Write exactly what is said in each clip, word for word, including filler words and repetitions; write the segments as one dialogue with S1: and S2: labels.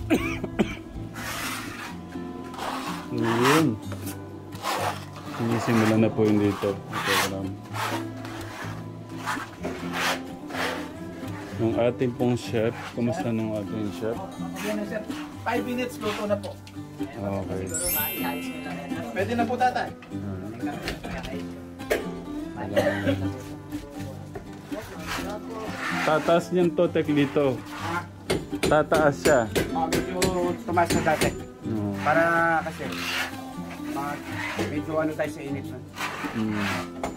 S1: Ngayon. Sinisimulan na po yun dito. Ito, yung ating pong chef. Kumusta nung ating chef?
S2: Yan na sir. five minutes luto na po.
S1: Okay.
S2: Pwede na po tatay.
S1: Tataas niyan to, tek dito. Tataas siya.
S2: Uh, medyo tumaas na dati.
S1: No.
S2: Para kasi uh, medyo ano tayo sa init na.
S1: Mm.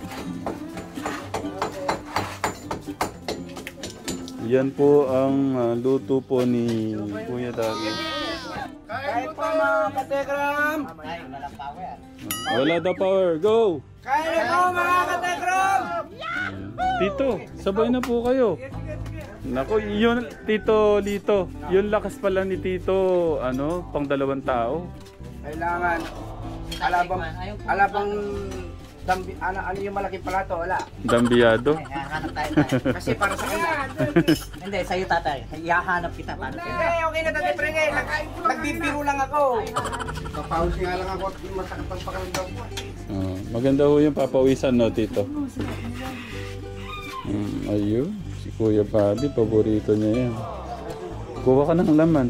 S1: Yan po ang uh, luto po ni Kuya David.
S2: Kain po mga katekram!
S1: Wala daw power, go!
S2: Kain po mga katekram!
S1: Tito, sabay na po kayo. Nako, yun, Tito Lito, yung lakas pala ni Tito, ano, pang dalawang tao.
S2: Kailangan, alabang, alabang, dambi, ano, ano yung malaking palato, wala.
S1: Dambiyado.
S3: Hahanap tayo tayo.
S2: Kasi para sa kanya.
S3: Hindi, sa'yo tatay. Ihahanap kita para
S2: Hindi,
S3: sa'yo.
S2: okay na tatay Prenge. Nagbibiro lang ako. Papawis nga lang ako at masakit ang pakiramdam ko.
S1: Uh, maganda ho yung papawisan, no, Tito? Um, ayun, si Kuya Bobby, paborito niya yan. Kuha ka ng laman.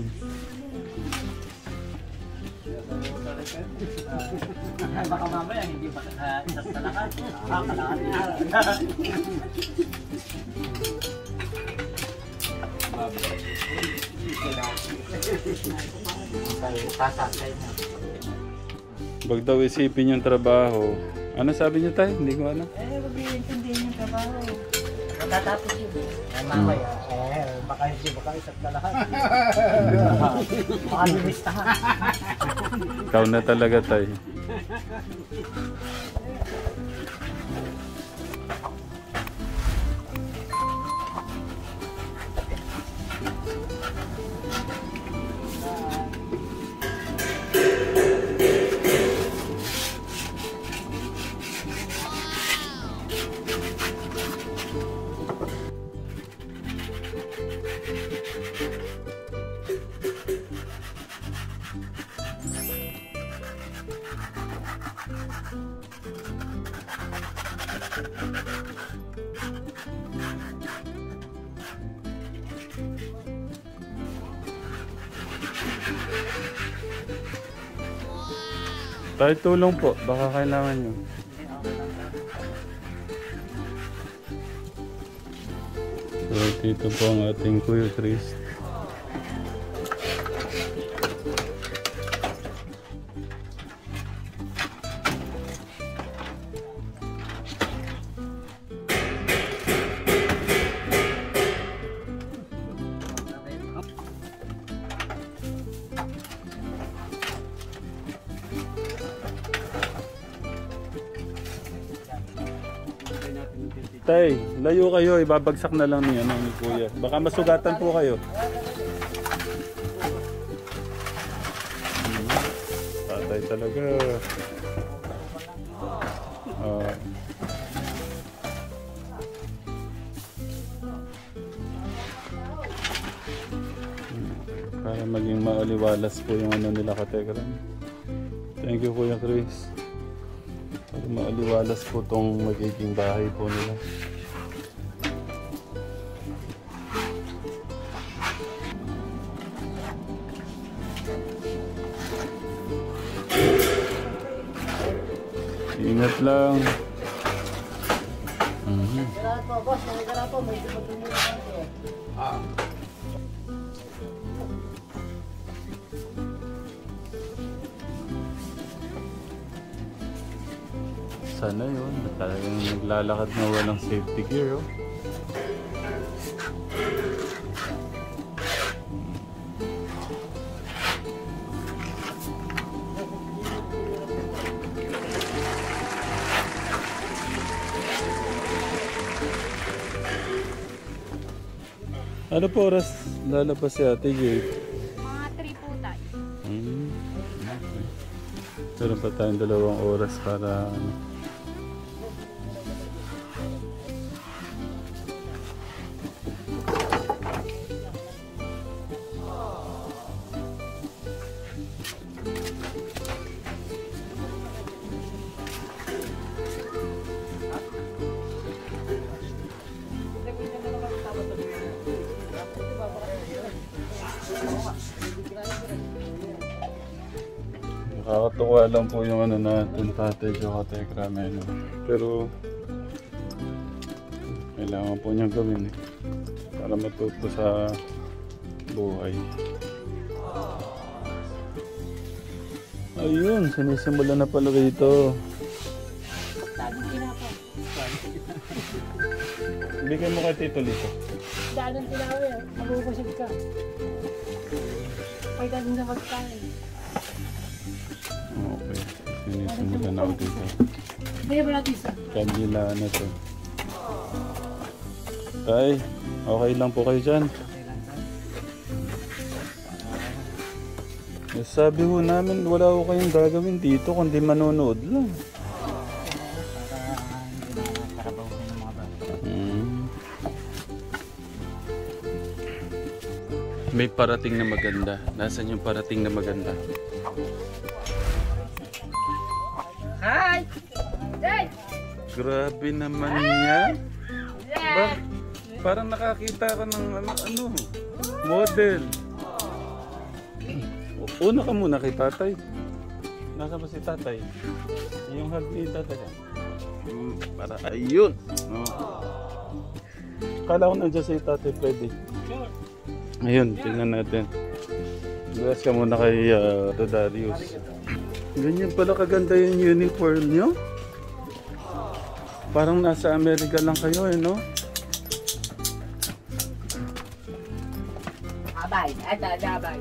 S3: Baka mamaya hindi pa uh, isang talakan. Ah, kalakan niya. Sasakay na.
S1: Wag daw isipin yung trabaho. Ano sabi niyo tayo? Hindi ko alam.
S3: Eh, wag iintindihin yung trabaho. Matatapos yun. Eh, mamaya. Eh, baka hindi, baka isang talakan. Baka limistahan.
S1: Ikaw na talaga tayo. Tayo tulong po, baka kailangan nyo. So, dito po ang ating Kuya Chris. Tay, layo kayo, ibabagsak na lang niya ng Kuya. Baka masugatan po kayo. Hmm. Tatay talaga. Uh, para maging maaliwalas po yung ano nila katekram. Thank you Kuya Chris. Para maaliwalas po tong magiging bahay po nila. Ingat lang. Mm-hmm.
S2: Ah.
S1: Sana yun, talagang naglalakad na walang safety gear, oh. Ano po oras lalabas si Ate Jade?
S4: Mga three po tayo.
S1: Hmm. Okay. Meron pa tayong dalawang oras para ano. Nakakatuwa lang po yung ano natin, tatay siya katekram eh, no? Pero kailangan po niyang gawin eh, para matuto sa buhay. Ayun, sinisimula na pala rito.
S4: Laging tinapa.
S1: Bigay mo kay Tito Lito.
S3: Daan ng tinawi, mabubusog ka. Pagdating sa pagkain.
S1: Okay, sinisimula na ako dito.
S3: Bigyan mo natin isa.
S1: Kabila na to. Tay, okay lang po kayo dyan. Eh, sabi ho namin wala ko kayong gagawin dito kundi manonood lang. Hmm. May parating na maganda. Nasaan yung parating na maganda?
S3: Hi!
S1: Grabe naman yan. Ba? Parang nakakita ka ng ano, ano model. Una ka muna kay tatay. Nasa ba si tatay? Yung hug ni tatay. Hmm, para ayun. Oh. Kala ko nandiyan si tatay Freddy. Ayun, tingnan natin. Bukas ka muna kay uh, Darius. Ganyan pala kaganda yung uniform nyo. Parang nasa Amerika lang kayo eh, no?
S3: Abay, ada, ada, abay.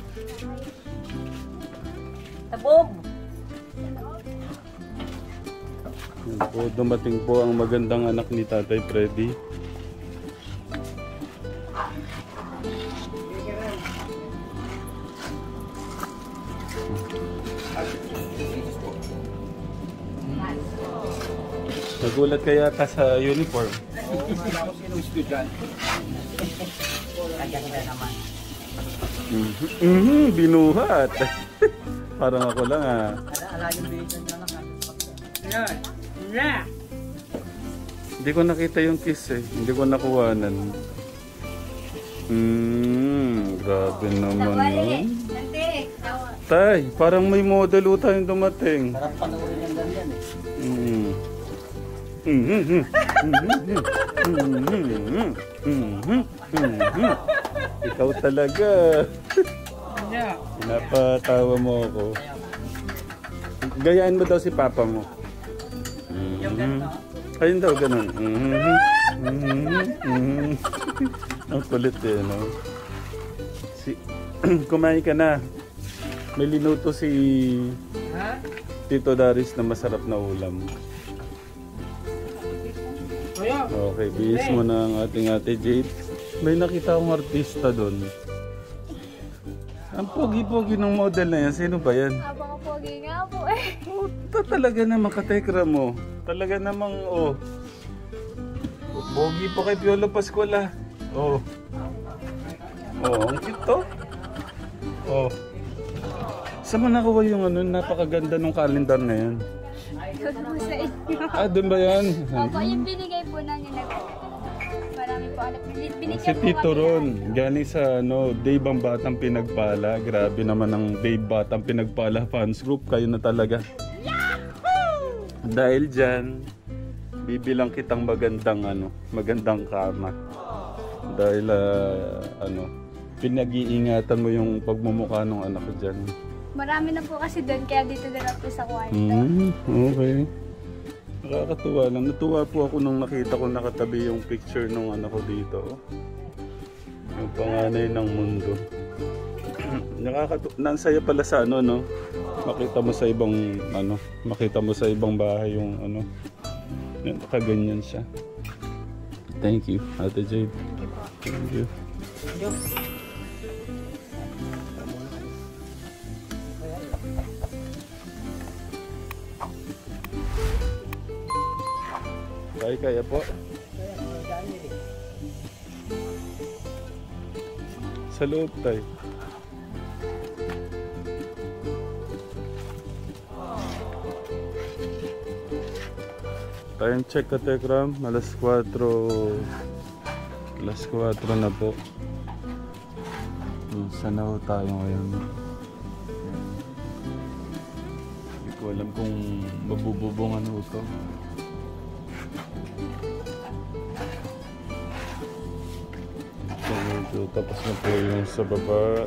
S3: Tabog!
S1: Yan po, dumating po ang magandang anak ni Tatay Freddy. Nagulat ka yata sa uniform.
S2: Oo, wala ko sinong estudyante.
S3: Kaganda naman.
S1: Mhm, mhm, binuhat. Parang ako lang ah.
S3: Ala, ala yung bihisan na lang.
S2: Yan.
S3: Yeah!
S1: Hindi ko nakita yung kiss eh. Hindi ko nakuhanan. Hmm, grabe naman yun. Tay, parang may model o tayong dumating.
S3: Sarap panoorin yung ganyan eh.
S1: Mm. Mhm, mhm, mhm, mhm, mhm, mhm. Ikaw talaga. Pinapatawa mo ako. Gayaan mo daw si papa mo. Mhm. Ayun daw, ganun. Mhm, mhm, mhm. Ang kulit eh, no? Si kumain ka na. May linuto si Tito Darius na masarap na ulam. Okay, bihis mo na ang ating ate Jade. May nakita akong artista doon. Ang pogi-pogi ng model na yan. Sino ba yan?
S4: Abang pogi nga po eh.
S1: Oh, ta talaga naman katekra mo. Talaga namang, oh. Pogi pa kay Piolo Pascual ah. Oh. Oh, ang cute to. Oh. Saan mo nakuha yung ano, napakaganda ng calendar na yan?
S4: Ikaw po sa inyo.
S1: Ah, doon ba yan?
S4: Opo, yung binigay po namin nag... Marami po alam. Binigyan
S1: Si
S4: po
S1: Tito
S4: kami
S1: Ron, galing sa ano, Dave ang Batang Pinagpala. Grabe naman ang Dave Batang Pinagpala fans group. Kayo na talaga. Dahil dyan, bibilang kitang magandang ano, magandang karma. Dahil uh, ano, pinag-iingatan mo yung pagmumukha ng anak ko dyan.
S4: Marami na po kasi doon, kaya dito na lang po sa kwarto.
S1: Mm, okay. Nakakatuwa lang. Natuwa po ako nung nakita ko nakatabi yung picture ng anak ko dito. Yung panganay ng mundo. Nakakatuwa. Nansaya pala sa ano, no? Makita mo sa ibang, ano, makita mo sa ibang bahay yung, ano, yung nakaganyan siya. Thank you, Ate Jade. Thank you. Kaya kaya po. Sa loob tayo. Time check ka Tekram, alas kwatro. Alas kwatro na po. Hmm, saan na ho tayo ngayon? ko alam kung mabububungan ho ito. So, ito, tapos na po yung sa baba.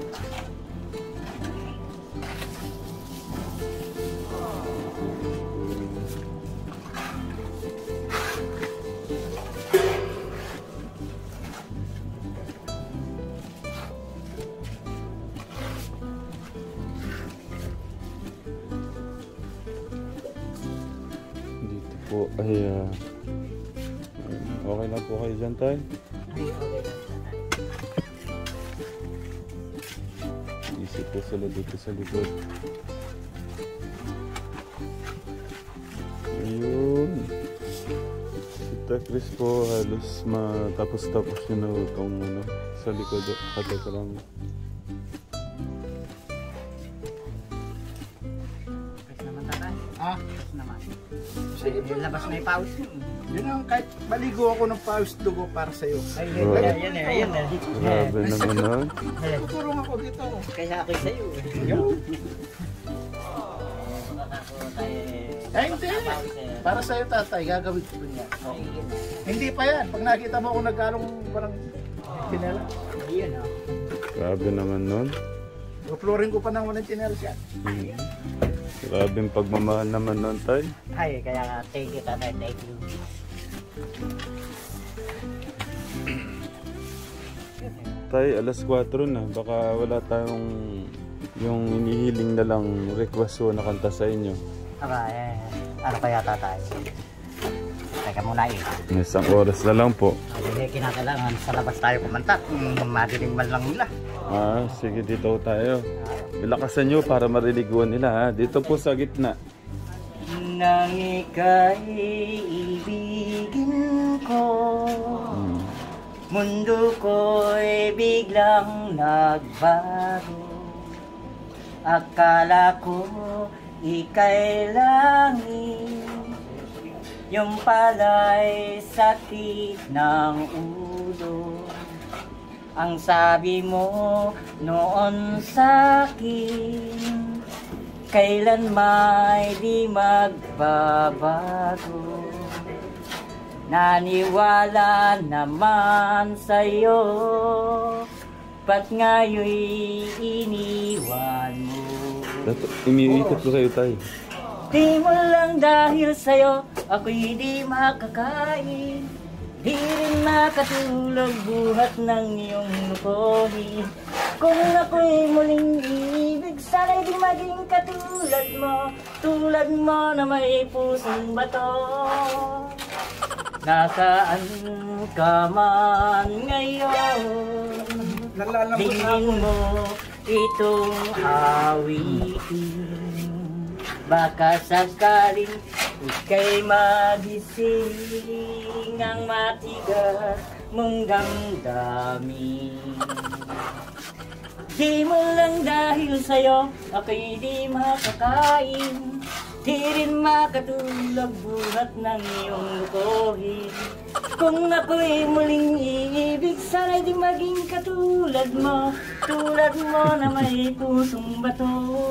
S1: Dito po ay uh, okay na po kayo dyan tayo.
S3: Ay, okay lang.
S1: Isip po sila dito sa likod. Ayun. Si Chris po halos matapos-tapos yun na itong ano, sa likod. Kata ka lang.
S3: Tapos naman tatay.
S2: Ah,
S3: Tapos naman.
S2: sige po.
S3: Labas na yung pawis mo.
S2: Yun ang kahit maligo ako ng pawis dugo para sa'yo.
S3: Ay,
S1: Wow.
S3: yan eh, yan eh.
S1: Grabe naman ha.
S2: Tutulong ako dito.
S3: Kaya ako sa'yo eh.
S2: Yun.
S3: Ay,
S2: Eh, hindi. Para sa'yo tatay, gagawin ko niya. Hindi pa yan. Pag nakita mo akong nagkalong parang tinela.
S3: Yun oh.
S1: Grabe naman nun.
S2: Uplorin ko pa ng walang tinela siya.
S1: Hmm. Grabe yung pagmamahal naman nun tayo.
S3: Ay, kaya nga, thank you tatay, thank you.
S1: Tay, alas kwatro na. Baka wala tayong yung inihiling na lang request ko na kanta sa inyo.
S3: Aba, eh, ano kaya tatay? Teka muna eh.
S1: Isang oras na lang po.
S3: Hindi kinakailangan sa labas tayo kumanta. Hmm, madiling man lang nila.
S1: Ah, sige dito tayo. Bilakasan nyo para mariliguan nila ha. Dito po sa gitna.
S3: Nang ika'y ibigin ko,
S1: Hmm.
S3: mundo ko'y biglang nagbago. Akala ko ika'y langit, yung pala'y sakit ng ulo. Ang sabi mo noon sa'kin, kailan may di magbabago. Naniwala naman sa'yo, ba't ngayon'y iniwan mo?
S1: Dato, imiikot ko kayo tayo.
S3: Di mo lang dahil sa'yo, ako'y di makakain. Di rin makatulog buhat ng iyong lukohin. Kung ako'y muling ibig, sana'y di maging katulad mo. Tulad mo na may pusong bato. Nasaan ka man ngayon?
S2: Nalalambot na ako.
S3: Tingin mo itong awitin. Baka sakaling ika'y magising ang matigas mong damdamin. Di mo lang dahil sa'yo ako'y di makakain. Di rin makatulog buhat ng iyong lukohin. Kung ako'y muling iibig, sana'y di maging katulad mo. Tulad mo na may pusong bato.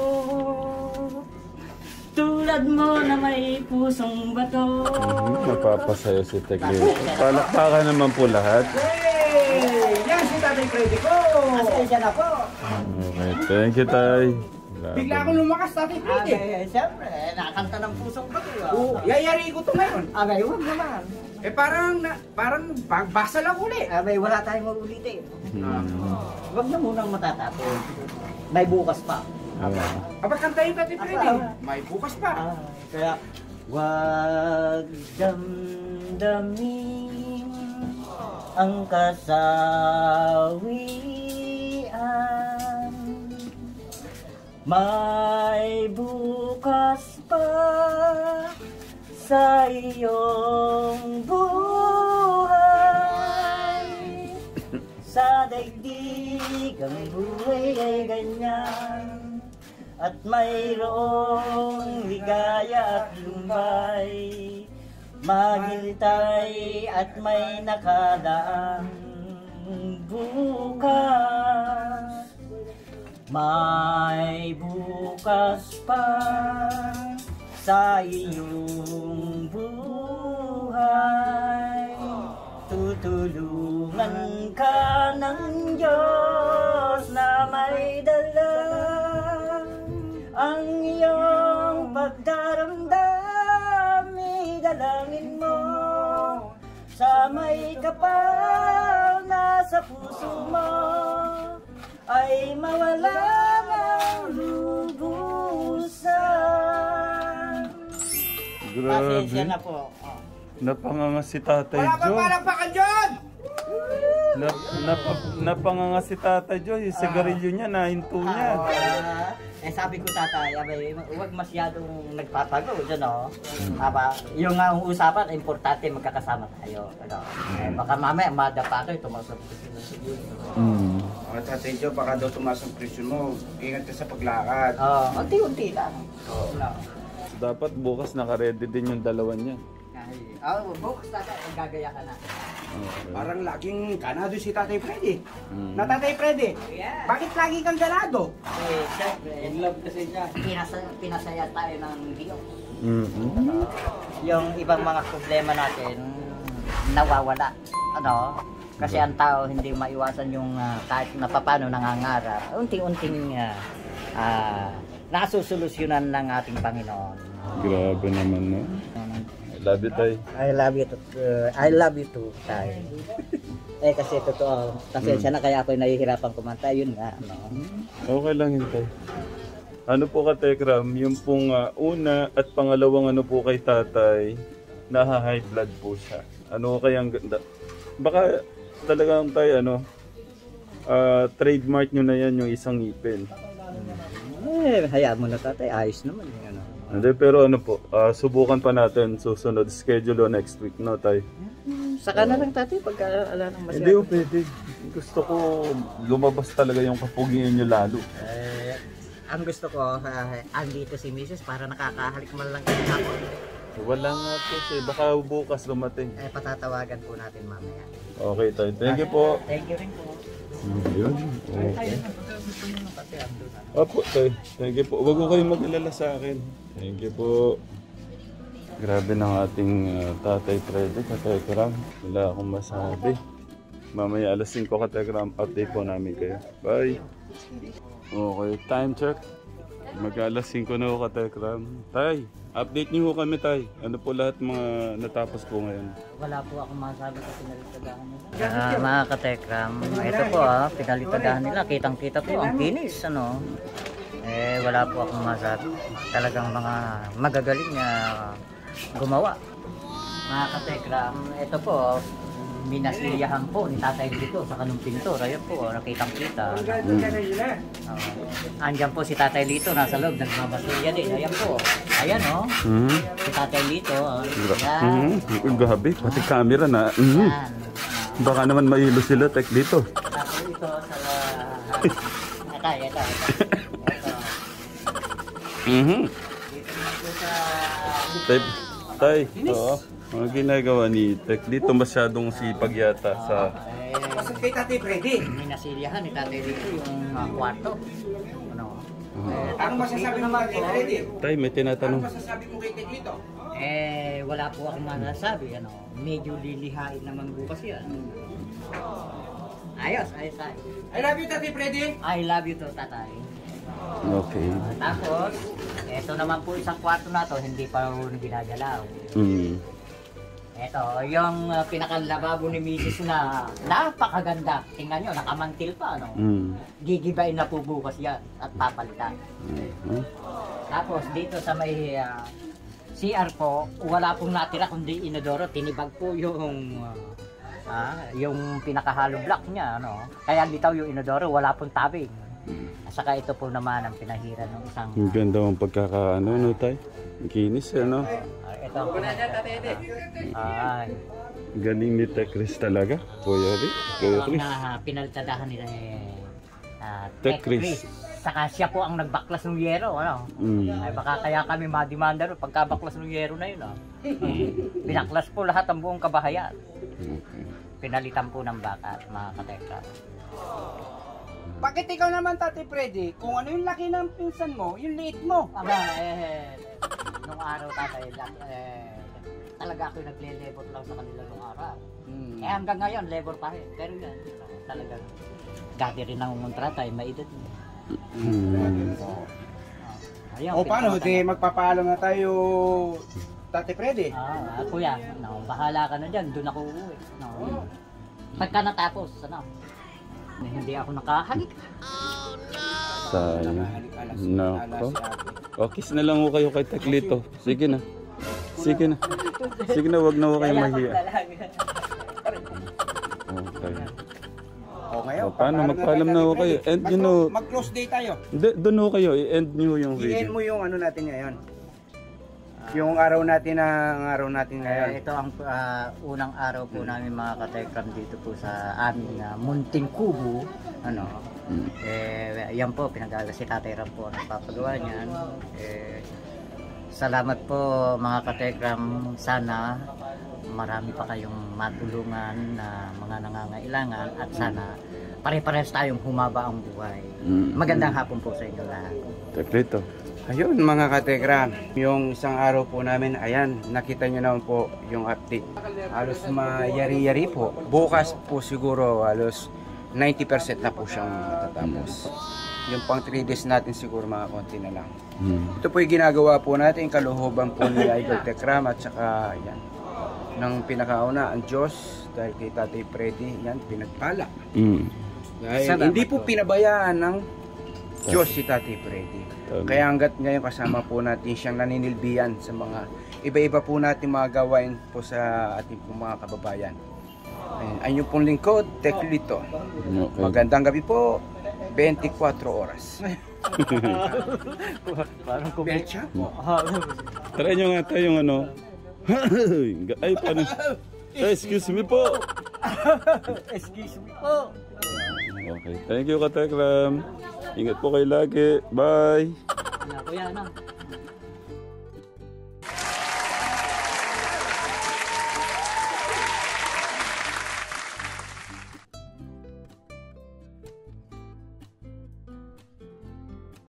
S3: Tulad mo na may pusong bato.
S1: Mhm, mapapasayo si Teglio. Palakpakan naman po lahat.
S2: Hey! Yan si Tatay Freddy ko!
S3: Asensya na po.
S1: Okay, thank you tay.
S2: Bigla akong lumakas, Tatay Freddy.
S3: Abay, siyempre, nakakanta ng pusong bato.
S2: Oo, yayari ko to ngayon.
S3: Abay, huwag naman.
S2: Eh parang, na, parang bagbasa lang uli.
S3: Abay, wala tayong ulitin.
S1: Hmm.
S3: Huwag na munang matatapon. May bukas pa.
S1: Ah.
S2: Aba, kantayin Tatay Freddy.
S3: Aba.
S2: May bukas pa.
S3: Ah, kaya, wag damdamin ang kasawian. May bukas pa sa iyong buhay. Sa daigdig ang buhay ay ganyan, at mayroong ligaya at lumbay. Maghintay at may nakadaang bukas. May bukas pa sa iyong buhay. Tutulungan ka ng Diyos na may dala ang iyong pagdaramdam, idalangin mo sa may kapal na sa puso mo ay mawala ng lubusan. Pasensya na
S1: Grabe.
S3: po. Oh.
S1: Napanganga si Tatay
S2: Wala pa
S1: Joe.
S2: palakpakan dyan!
S1: Nap, nap, napanganga si Tatay Joe. Yung sigarilyo niya, nahinto niya.
S3: Ah, eh sabi ko tatay, abay, huwag masyadong nagpatago dyan, no? Aba, yung nga ang usapan, importante magkakasama tayo. Ano? Eh, baka mamaya madapa kayo, tumasok ko sila siguro.
S1: Mm.
S2: Mga Tatay Joe, baka daw tumaas ang presyo mo. Ingat ka sa paglakad.
S3: Oo, unti-unti lang. No.
S1: Dapat bukas nakaredy din yung dalawa niya.
S3: Ay, oh, bukas tatay, gagaya ka na.
S1: Okay.
S2: Parang laging ganado si Tatay Freddy.
S1: Mm.
S2: Na Tatay Freddy,
S3: Yeah.
S2: bakit lagi kang ganado?
S3: Eh, syempre, in love kasi niya. Pinasa, pinasaya tayo ng Diyos.
S1: Mm-hmm.
S3: Yung ibang mga problema natin, nawawala. Ano? Kasi ang tao hindi maiwasan yung ah, kahit na papano nangangarap, unti-unting uh, uh, nasusolusyonan ng ating Panginoon.
S1: Grabe naman, no? I love you, Tay.
S3: I love you too. uh, I love you too, tayo. Eh kasi totoo, pasensya na kaya ako nahihirapan kumanta, yun nga. No?
S1: Okay lang yun, Tay. Ano po ka, Tekram? Yung pong ah, una at pangalawang ano po kay Tatay, naha-high blood po siya. Ano kayang ganda? Baka talagang Tay, ano, ah, trademark nyo na yan yung isang ngipin.
S3: Eh, hayaan mo na tatay, ayos naman. Yung, ano.
S1: Hindi, pero ano po, ah, subukan pa natin susunod schedule o next week, no, Tay?
S3: Saka na lang tatay pag uh, ala ng
S1: Hindi
S3: masyado.
S1: po pwede. Gusto ko lumabas talaga yung kapugian nyo lalo.
S3: Eh, ang gusto ko, uh, andito si Missus para nakakahalik man lang kayo ako.
S1: Wala nga po siya. Baka bukas dumating.
S3: Eh, patatawagan po natin mamaya.
S1: Okay, Tay. Thank you po.
S3: Thank you rin po.
S1: Yun. Okay. Opo, Tay. Thank you po. Huwag ko kayong mag-alala sa akin. Thank you po. Grabe ng ating uh, Tatay Freddy, Katekram. Wala akong masabi. Mamaya alas singko Katekram, update po namin kayo. Bye! Okay, time check. Mag-alas singko na ho Katekram. Tay, update niyo ho kami, Tay. Ano po lahat mga natapos po ngayon?
S3: Wala po akong masabi sa pinalitadahan nila. Ah, mga katekram, ito po ah, pinalitadahan nila. Kitang-kita po ang kinis, ano. Eh, wala po akong masabi. Talagang mga magagaling na gumawa. Mga katekram, ito po, minasiliyahan po ni Tatay dito sa kanong pintor. Ayan po, nakitang-kita. Uh, andyan po si Tatay Lito, nasa loob, nagmabasilya din. Ayan po. Ayan o, oh,
S1: Mm-hmm.
S3: si Tatay Lito. Oh. Yan.
S1: Mm-hmm. Grabe, pati camera na. Mm-hmm.
S3: Yan.
S1: Baka naman mailo sila, tek dito.
S3: Tapos ito sa... Ito, ito, ito. Ito.
S1: Mm-hmm.
S3: Dito naman po sa...
S1: Tay, tay, oo. Mga ginagawa ni Tek dito masyadong sipag yata sa...
S3: Eh,
S2: Pasok kay Tatay Freddy.
S3: minasilyahan ni Tatay Lito yung uh, kwarto. Ano? Eh,
S2: Ano
S3: tapos
S2: masasabi
S3: dito
S2: mo
S3: naman
S2: kay
S3: po,
S2: Freddy?
S1: Tay, may
S2: Ano
S1: tinatanong.
S2: masasabi mo kay Teklito?
S3: eh, wala po akong masasabi. Ano? Medyo lilihain naman bukas yan. Ayos, ayos, ayos.
S2: I love you, Tatay Freddy.
S3: I love you to, Tatay.
S1: Okay.
S3: Tapos, eto naman po isang kwarto na to, hindi pa rin ginagalaw.
S1: Mm.
S3: Eto, yung uh, pinakalababo ni Missus na napakaganda. Tingnan nyo, nakamantil pa, ano?
S1: Mm.
S3: Gigibain na po bukas yan at papalitan.
S1: Mhm.
S3: Tapos dito sa may uh, C R po, wala pong natira kundi inodoro. Tinibag po yung uh, ah, yung pinakahalo block niya, ano? Kaya litaw yung inodoro, wala pong tabing. At saka ito po naman ang pinahiran ng isang...
S1: Ang ganda mong pagkakaano, no, Tay? Ang kinis, eh, no?
S3: Uh, ito ang ay,
S1: Galing ni Tek Chris talaga. Kuya Rick. Kuya
S3: ang
S1: Chris.
S3: uh, pinalitadahan nila eh, uh,
S1: Tech
S3: Tech
S1: Chris.
S3: Chris. Saka siya po ang nagbaklas ng yero, ano?
S1: Mm.
S3: Ay baka kaya kami madimanda ron pagkabaklas ng yero na yun, ah. Binaklas po lahat ang buong kabahayan.
S1: Okay.
S3: Pinalitan po ng baka, mga katekra.
S2: Bakit ikaw naman, Tatay Freddy, kung ano yung laki ng pinsan mo, yung liit mo?
S3: Aba, eh, nung araw tatay, eh, talaga ako nagle-labor lang sa kanila nung araw.
S2: Hmm.
S3: Eh hanggang ngayon, labor pa rin. Pero yan, talaga, dati rin ang kontrata, eh, may edad.
S1: Hmm.
S3: Ayun,
S2: O paano,
S3: pinapatanda.
S2: di magpapaalam na tayo, Tate Freddy.
S3: Ah, kuya, no, bahala ka na dyan, doon ako uuwi. No. Pagka natapos, ano, na hindi ako nakahalik.
S1: Sayang. Nako. O, kiss na lang ho kayo kay Teklito. Sige na. Sige na. Sige na, wag na ho kayo mahiya. Okay.
S2: O ngayon,
S1: O, paano? Magpaalam na ho kayo. And you know,
S2: Mag-close day tayo.
S1: hindi, doon ho kayo. I-end nyo yung
S2: I-end
S1: video.
S2: mo yung ano natin ngayon. Yung araw natin na ang araw natin ngayon.
S3: Eh, ito ang ah, unang araw po namin mga katekram dito po sa aming ah, munting kubo. Ano,
S1: Mm.
S3: eh, yan po, pinag-aala si Tatay Ram po ang nagpapagawa niyan. Eh, salamat po mga katekram. Sana marami pa kayong matulungan na mga nangangailangan at sana pare-parehas tayong humaba ang buhay.
S1: Mm.
S3: Magandang hapon po sa inyo lahat.
S1: Teklito.
S2: Ayun mga katekram, yung isang araw po namin, ayan, nakita nyo naman po yung update. Halos mayari-yari po. Bukas po siguro halos ninety percent na po siyang matatapos. Yung pang three days natin siguro mga konti na lang.
S1: Mm.
S2: Ito po yung ginagawa po natin, kaluhuban po ni Idol Tekram at saka yan. Nang pinakauna, ang Diyos, dahil kay Tatay Freddy, yan, pinagpala.
S1: Mm.
S2: Dahil
S3: Salamat
S2: hindi po
S3: po.
S2: pinabayaan ng Diyos si Tatay Freddy.
S1: Tama.
S2: Kaya hanggat ngayon kasama po natin siyang naninilbihan sa mga iba-iba po natin mga gawain po sa ating po mga kababayan. Ayun, ayun pong lingkod, Teklito.
S1: Okay.
S2: Magandang gabi po, twenty-four oras.
S3: Parang
S2: Belcha po.
S1: Try nyo nga tayo yung ano. Ay, paano? Ay, excuse me po.
S3: Excuse me po.
S1: Okay. Thank you, Katekram. Ingat po kayo lagi. Bye.
S3: Ano, kuya, ano?